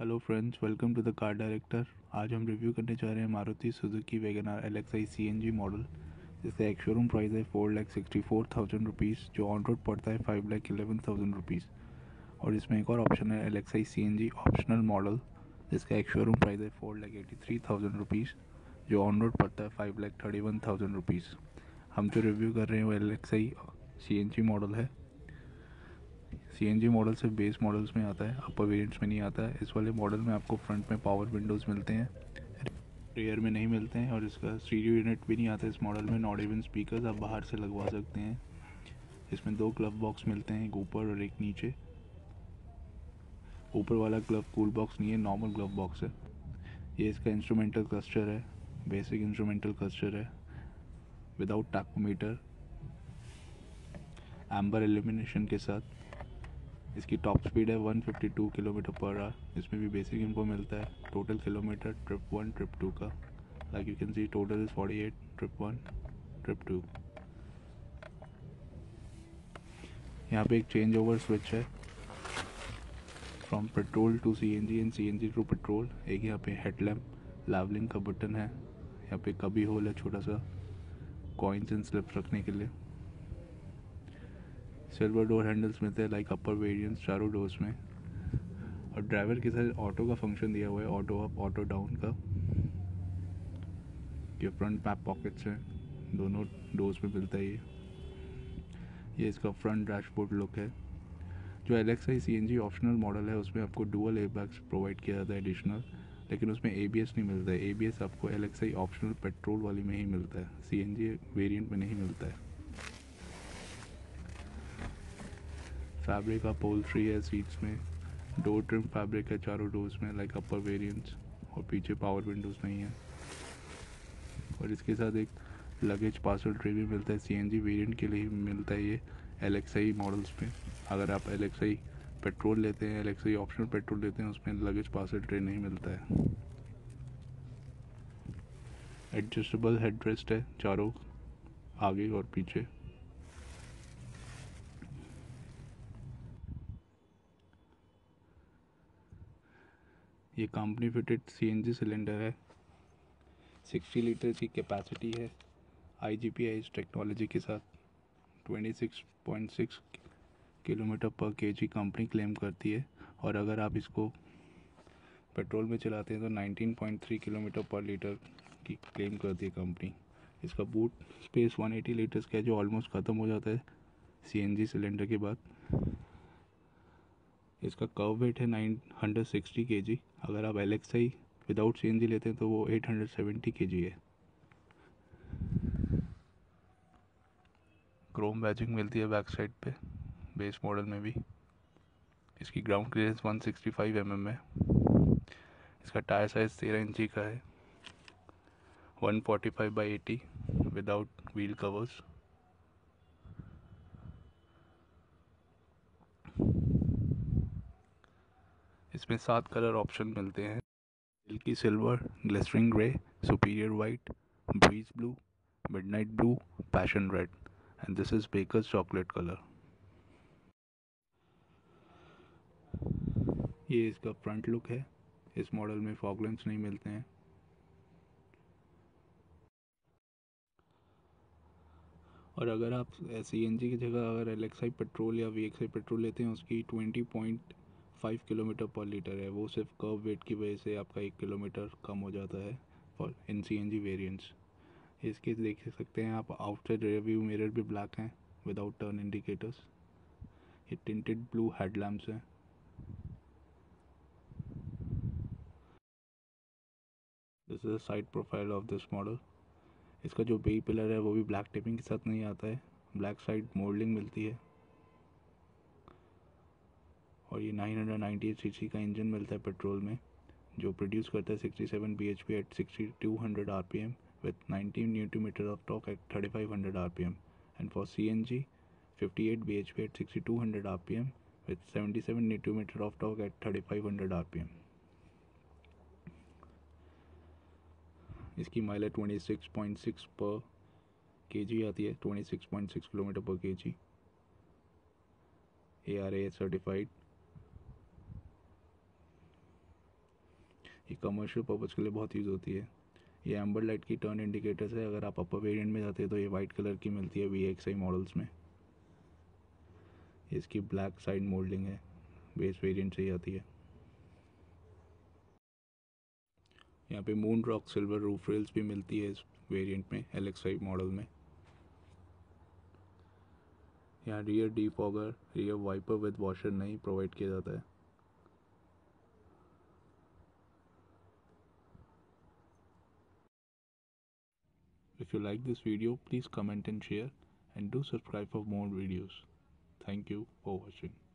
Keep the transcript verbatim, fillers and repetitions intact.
Hello friends, welcome to the Car Director. आज हम review करने जा रहे हैं Maruti Suzuki Wagon R L X I C N G model, जिसका एक शोरूम प्राइस है four lakh sixty four thousand rupees, जो ऑन रोड पड़ता है five lakh eleven thousand rupees. और इसमें एक और ऑप्शन है L X I C N G optional model, जिसका एक शोरूम प्राइस है four lakh eighty three thousand rupees, जो ऑन रोड पड़ता है five lakh thirty one thousand rupees. हम जो रिव्यू कर रहे हैं वो L X I C N G model है। सी एन जी मॉडल सिर्फ बेस मॉडल्स में आता है, अपर वेरिएंट्स में नहीं आता है। इस वाले मॉडल में आपको फ्रंट में पावर विंडोज़ मिलते हैं, रेयर में नहीं मिलते हैं, और इसका स्टीरियो यूनिट भी नहीं आता इस मॉडल में। नॉट इवन स्पीकर्स आप बाहर से लगवा सकते हैं। इसमें दो ग्लव बॉक्स मिलते हैं, एक ऊपर और एक नीचे। ऊपर वाला ग्लव कूल बॉक्स नहीं है, नॉर्मल ग्लव बॉक्स है। ये इसका इंस्ट्रूमेंटल क्लस्टर है, बेसिक इंस्ट्रूमेंटल क्लस्टर है विदाउट टैकोमीटर, एम्बर एल्यूमिनेशन के साथ। इसकी टॉप स्पीड है one fifty two kilometre per hour. इसमें भी बेसिक इन्फो मिलता है, total kilometre trip one trip two का। Like you can see total is forty eight, trip one trip two. यहाँ पे एक चेंज ओवर स्विच है from petrol to C N G and C N G to petrol. एक यहाँ पे headlamp लावलिंग का button है। यहाँ पे कभी होल है छोटा सा, कॉइन्स एंड स्लिप्स रखने के लिए। सिल्वर डोर हैंडल्स मिलते हैं लाइक अपर वेरिएंट्स चारों डोर्स में। और ड्राइवर के साथ ऑटो का फंक्शन दिया हुआ है, ऑटो अप ऑटो डाउन का। ये फ्रंट मैप पॉकेट्स हैं, दोनों डोर्स में मिलता है ये ये इसका फ्रंट डैशबोर्ड लुक है। जो L X I C N G optional model है उसमें आपको डुअल एयरबैग्स प्रोवाइड किया जाता है एडिशनल, लेकिन उसमें ए बी एस नहीं मिलता है। ए बी एस आपको L X I optional petrol वाली में ही मिलता है, सी एन जी वेरियंट में नहीं मिलता है। फैब्रिक का पोल्ट्री है सीट्स में, डोर ट्रिम फैब्रिक है चारों डोर्स में लाइक अपर वेरिएंट्स, और पीछे पावर विंडोज़ नहीं है। और इसके साथ एक लगेज पार्सल ट्रे भी मिलता है, सी एन जी वेरियंट के लिए ही मिलता है ये एल एक्स आई मॉडल्स में। अगर आप एल एक्स आई पेट्रोल लेते हैं, L X I optional petrol लेते हैं, उसमें लगेज पार्सल ट्रे नहीं मिलता है। एडजस्टेबल हेडरेस्ट है चारों, आगे और पीछे। ये company fitted C N G cylinder है, सिक्सटी लीटर की कैपेसिटी है, I G P I technology के साथ। Twenty six point six kilometre per KG company claim करती है, और अगर आप इसको पेट्रोल में चलाते हैं तो nineteen point three kilometre per litre की क्लेम करती है कंपनी। इसका boot space one eighty litres का है, जो ऑलमोस्ट ख़त्म हो जाता है सी एन जी सिलेंडर के बाद। इसका कर्व वेट है nine hundred sixty K G. अगर आप L X I without C N G लेते हैं तो वो एट हंड्रेड सेवेंटी के जी है। क्रोम बैजिंग मिलती है बैक साइड पे, बेस मॉडल में भी। इसकी ground clearance one sixty five M M है। इसका टायर साइज़ तेरह इंची का है, one forty five by eighty without wheel covers. इसमें सात कलर ऑप्शन मिलते हैं, silky silver, glistering grey, superior white, breeze blue, midnight blue, passion red, and this is baker's chocolate colour. ये इसका फ्रंट लुक है। इस मॉडल में fog lamps नहीं मिलते हैं। और अगर आप सी एन जी की जगह अगर एल एक्स आई पेट्रोल या वी एक्स आई पेट्रोल लेते हैं, उसकी twenty point five kilometre per litre है। वो सिर्फ कर्व वेट की वजह से आपका एक किलोमीटर कम हो जाता है for in C N G variants. इसके देख सकते हैं आप, आउटसाइड रियर व्यू मिरर भी ब्लैक हैं विदाउट टर्न इंडिकेटर्स। ये टिंटेड ब्लू हेडलैम्प्स हैं। This is the side profile of this model. इसका जो बी पिलर है वो भी ब्लैक टेपिंग के साथ नहीं आता है, ब्लैक साइड मोल्डिंग मिलती है। और ये nine hundred ninety eight CC का इंजन मिलता है पेट्रोल में, जो प्रोड्यूस करता है sixty seven B H P at sixty two hundred R P M with nineteen newton meter of torque at thirty-five hundred R P M, and for C N G fifty-eight B H P at sixty-two hundred R P M with seventy-seven newton meter of torque at thirty-five hundred R P M. इसकी mileage twenty six point six per K G आती है, twenty six point six kilometre per K G, A R A certified. ये commercial purpose के लिए बहुत use होती है। ये एम्बर लाइट की टर्न इंडिकेटर्स है। अगर आप अपर वेरिएंट में जाते हैं तो ये वाइट कलर की मिलती है वी एक्स आई मॉडल्स में। इसकी ब्लैक साइड मोल्डिंग है, बेस वेरिएंट से ही आती है। यहाँ पे moon rock silver roof rails भी मिलती है इस वेरिएंट में, एल एक्स फाइव मॉडल में। यहाँ rear defogger, rear wiper with washer नहीं प्रोवाइड किया जाता है। If you like this video, please comment and share, and do subscribe for more videos. Thank you for watching.